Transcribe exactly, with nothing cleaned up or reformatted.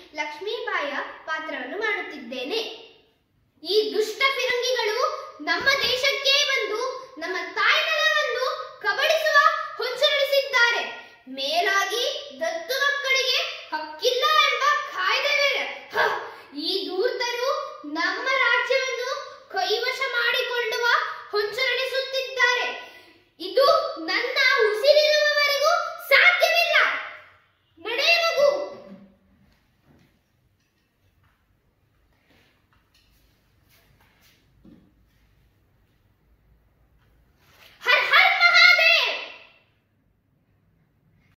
ಲಕ್ಷ್ಮೀಬಾಯಿಯ ಪಾತ್ರವನ್ನು ಮಾಡುತ್ತಿದ್ದೇನೆ. ಈ ದುಷ್ಟ ಫಿರಂಗಿಗಳು ನಮ್ಮ ದೇಶಕ್ಕೆ ಬಂದು ನಮ್ಮ ತಾಯ್ನೆಲವನ್ನು ಕಬಳಿಸುವ ಹೊಂಚು ನಡೆಸಿದ್ದಾರೆ. ಮೇಲಾಗಿ